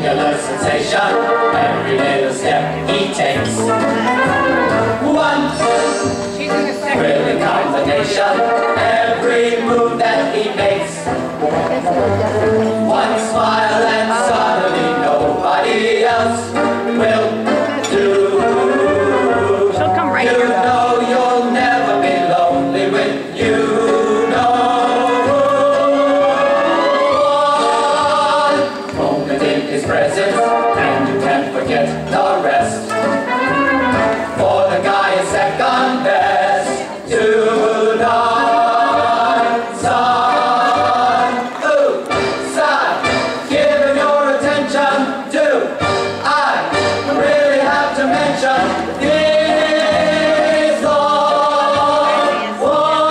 singular sensation, every little step he takes. One thrilling combination, every move that he makes. One smile and suddenly nobody else will do. She'll come right You here. know you'll never be lonely with you. Presence, and you can't forget the rest. For the guy is second best to none. Son, ooh, son, give him your attention. Do I really have to mention this long one?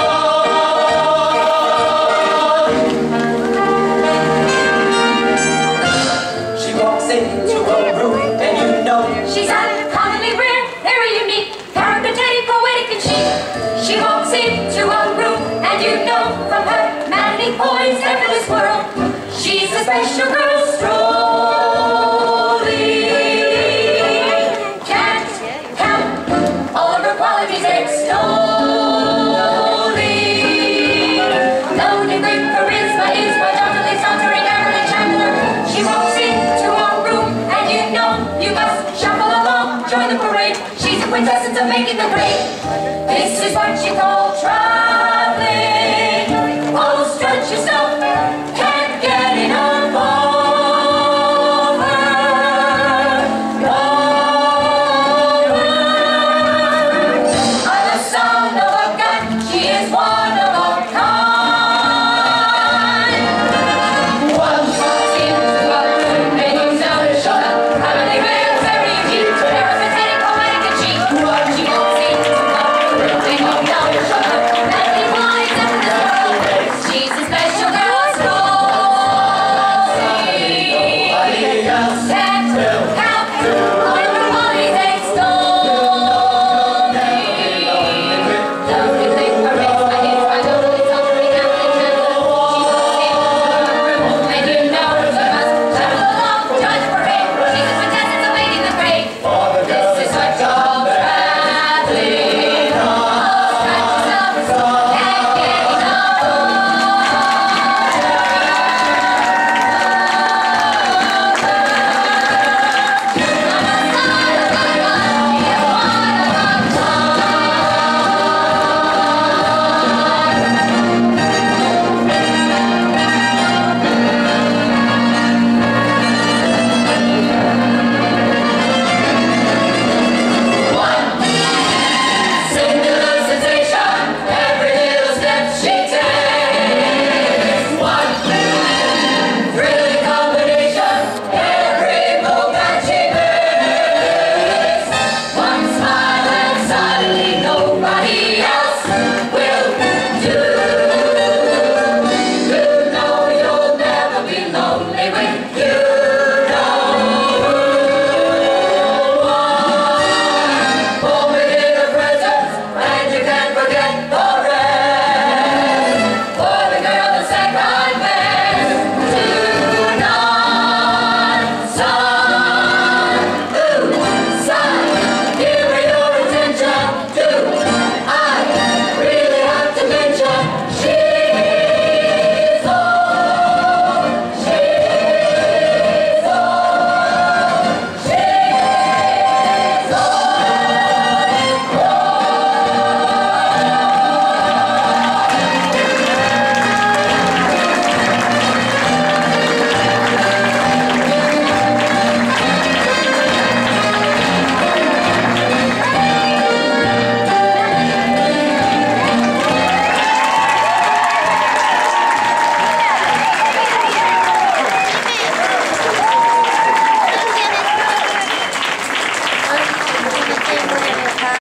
Into a room, and you know she's uncommonly rare, very unique, parapathetic, poetic, and chic. She walks into a room, and you know from her manly poise, effortless whirl, she's a special girl strolling. Can't count all of her qualities extolling. Known in great charisma is predominantly sauntering and chandler. She walks into you must shuffle along, join the parade. She's a quintessence of making the grade. This is what you call